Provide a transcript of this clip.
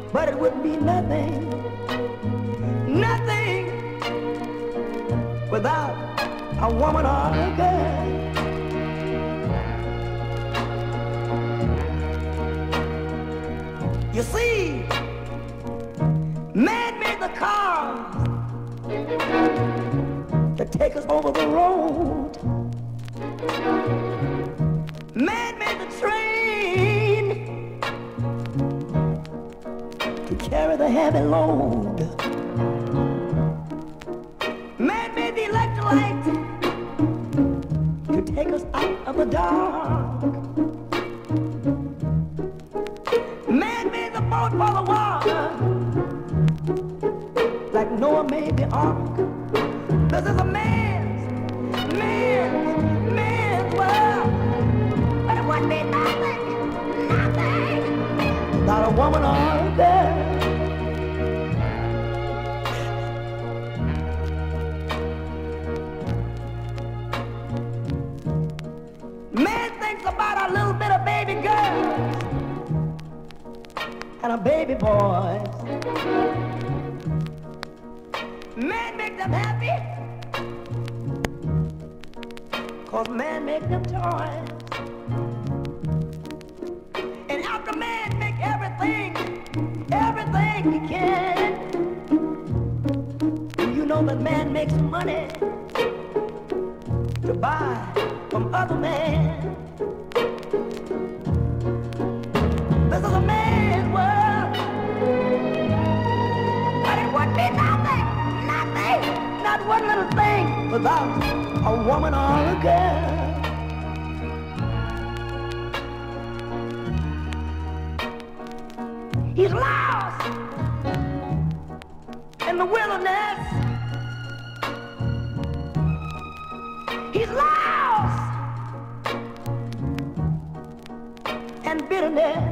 but it would be nothing, nothing without a woman or a girl. You see, man made the cars to take us over the road. Man made the train to carry the heavy load. Man made the electric light to take us out of the dark. Man made the boat for the water, like Noah made the ark. This is a man's world. But it wouldn't be nothing, nothing, without a woman or a girl. Man thinks about a little bit of baby girls and a baby boys. Man make them happy, 'cause man make them toys. And after man make everything he can, you know that man makes money to buy from other men. This is a man's world, but it would be nothing, nothing, not one little thing without a woman or a girl. He's lost in the wilderness. He's lost in bitterness.